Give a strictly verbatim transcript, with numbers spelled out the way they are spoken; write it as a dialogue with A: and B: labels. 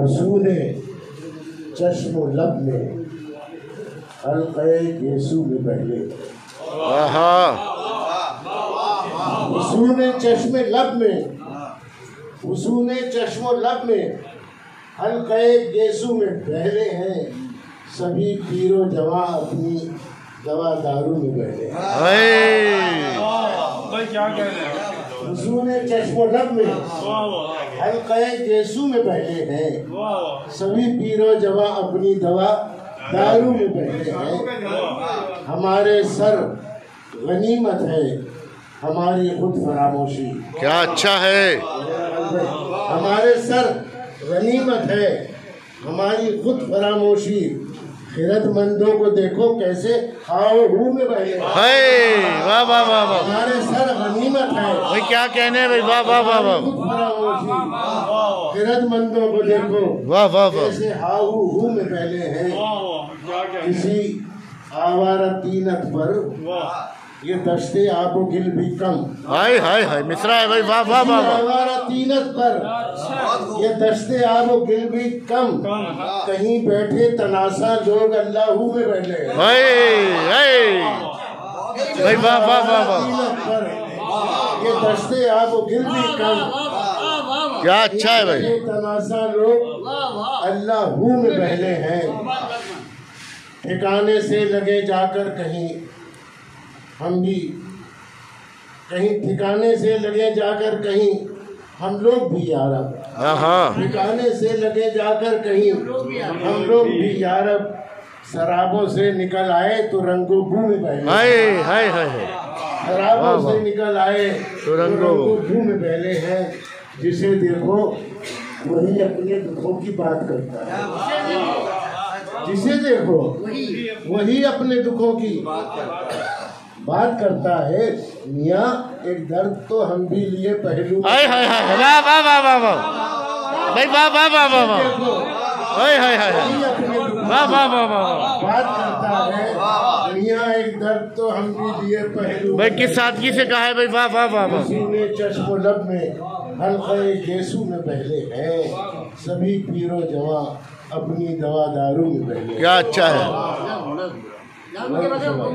A: वसूले चश्म लब में हल्क़े यीशु में पहले। वसूले चश्म लब में वसूले चश्म लब में हल्क़े यीशु में पहले हैं सभी पीरो जवा अपनी दवा दारू में पहले।
B: क्या कह रहे हैं?
A: वसूले चश्म लब में हल्क़े यीशु में पहले हैं सभी पीरो जवा अपनी दवा दारू में पहले हैं। हमारे सर गनीमत है हमारी खुद फरामोशी।
C: क्या अच्छा है।
A: हमारे सर गनीमत है हमारी खुद फरामोशी। खिरतमंदों को देखो कैसे हाव हू में बहे।
C: वाह वाह वाह वाह।
A: हमारे सर गनीमत है
C: भाई क्या कहने भाई। वाह वाह वाह वाह।
A: खुद फरामोशी। खिरतमंदों को देखो
C: वाह वाह वाह।
A: कैसे हाव हू में पहले हैं। किसी आवारा तीनत पर ये दस्ते आबो गिल भी कम।
C: हाय हाय हाय मिश्रा है भाई। वाह वाह वाह वाह।
A: आवारा तीनत पर ये दस्ते आबो गिल भी कम। कहीं बैठे तनासा लोग अल्लाहू में बैठे।
C: हाय हाय भाई। वाह वाह वाह वाह।
A: ये दस्ते आबो गिल भी कम।
C: क्या अच्छा है भाई।
A: तनासा लोग अल्लाहू में बहले हैं। ठिकाने से लगे जाकर कहीं हम भी कहीं ठिकाने से लगे जाकर कहीं हम लोग भी यारब। ठिकाने से लगे जाकर कहीं हम लोग भी यारब। शराबों से निकल आए तो रंगो बू में बहले।
C: हाय हाय हाय।
A: शराबों से निकल आए
C: तो रंगो
A: बू में बहले हैं। जिसे देखो वही अपने दुखों की बात करता है। जिसे देखो वही अपने दुखों की बात करता है। मियाँ एक दर्द तो हम भी लिए पहलू।
C: हाय हाय हाय। वाह वाह वाह वाह वाह भाई। वाह वाह वाह वाह वाह। हाय हाय हाय। वाह वाह वाह वाह।
A: बात करता है मियाँ एक दर्द तो हम भी लिए पहलू।
C: भाई किस सादगी से कहा है भाई। वाह वाह वाह वाह।
A: वसूले चश्म लब में हल्क़े यीशु में पहले हैं सभी पीरो जवा अपनी दवा दारू में पहले।
C: क्या अच्छा है।